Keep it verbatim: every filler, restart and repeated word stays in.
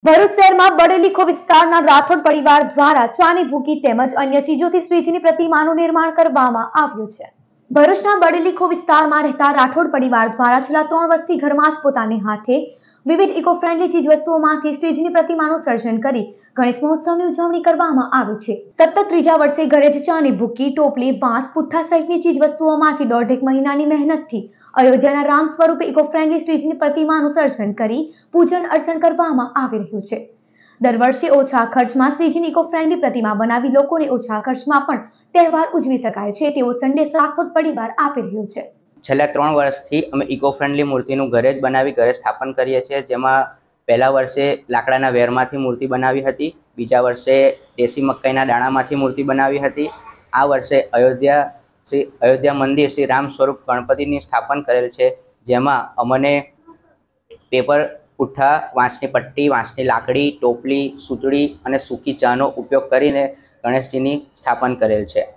ભરૂચ શહેરમાં બડેલીખો વિસ્તારના રાઠોડ પરિવાર દ્વારા ચાની ભૂકી તેમજ અન્ય ચીજોથી શ્રીજીની પ્રતિમાનું નિર્માણ કરવામાં આવ્યું છે। ભરૂચના બડેલીખો વિસ્તારમાં રહેતા રાઠોડ પરિવાર દ્વારા છેલ્લા ત્રણ વર્ષથી ઘરમાં જ પોતાની હાથે વિવિધ ઇકો ફ્રેન્ડલી ચીજવસ્તુઓમાંથી શ્રીજીની પ્રતિમાનું સર્જન કરી ગણેશ મહોત્સવની ઉજવણી કરવામાં આવે છે। સતત ત્રીજા વર્ષે ઘરે જ ચાની ભૂકી, ટોપલી, બાંસ, પુઠ્ઠા સહિતની ચીજવસ્તુઓમાંથી દોઢેક મહિનાની મહેનતથી અયોધ્યાના રામ સ્વરૂપે ઇકો ફ્રેન્ડલી શ્રીજીની પ્રતિમાનું સર્જન કરી પૂજન અર્ચન કરવામાં આવી રહ્યું છે। દર વર્ષે ઓછા ખર્ચમાં શ્રીજીની ઇકો ફ્રેન્ડલી પ્રતિમા બનાવી લોકોને ઓછા ખર્ચમાં પણ તહેવાર ઉજવી શકાય છે તેવો સંદેશ રાઠોડ પરિવાર આપી રહ્યો છે। છેલ્લા ત્રણ વર્ષથી અમે ઇકો ફ્રેન્ડલી મૂર્તિનું ઘરે જ બનાવી ઘરે સ્થાપન કરીએ છીએ, જેમાં પહેલા વર્ષે લાકડાના વેરમાંથી મૂર્તિ બનાવી હતી, બીજા વર્ષે દેશી મકાઈના દાણામાંથી મૂર્તિ બનાવી હતી, આ વર્ષે અયોધ્યા શ્રી અયોધ્યા મંદિર શ્રી રામ સ્વરૂપ ગણપતિની સ્થાપન કરેલ છે, જેમાં અમને પેપર, પુઠ્ઠા, વાંસની પટ્ટી, વાંસની લાકડી, ટોપલી, સૂતળી અને સૂકી ચાનો ઉપયોગ કરીને ગણેશજીની સ્થાપન કરેલ છે।